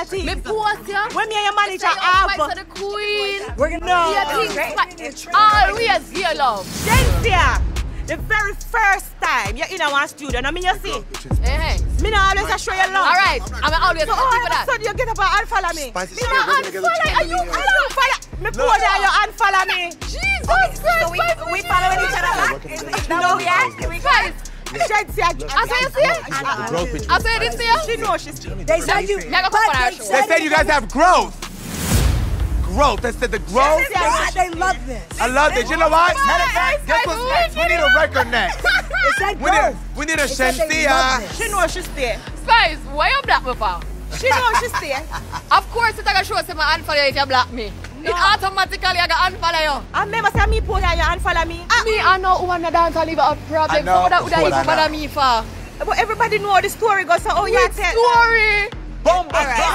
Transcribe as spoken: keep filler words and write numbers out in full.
Me post ya. When me and your manager have. the queen. We're gonna know. Always here, love. Shenseea, the very first time you're in our studio, I mean you see. Hey, hey. Me not always show you love. All right, I'm always so all of a sudden you get up and unfollow me. Spicy Me not unfollow. Are you unfollow? Me post you and you unfollow me. Jesus Christ. So we we following each other back. No, yeah. Guys. Shenseea, I say you see it? I say this here? She knows she's. They said you. They said you guys have growth. Growth. They said the growth. They love this. I love this. You know what? Matter of fact, guess what's next? We need a record next. They said We need, growth. we need a They said they Shenseea. love this. She knows she's there. Guys, why you block me for? She knows she's there. Of course, it's gonna show us my unfollow if you block me. No. It automatically I got unfollow you. I remember saying me post you and you unfollow me. Me, I know who wanna dance and leave a problem. I know, So that would before even that bother now. me for. But everybody know how the story goes. So oh yeah, Which story? Bomba All right.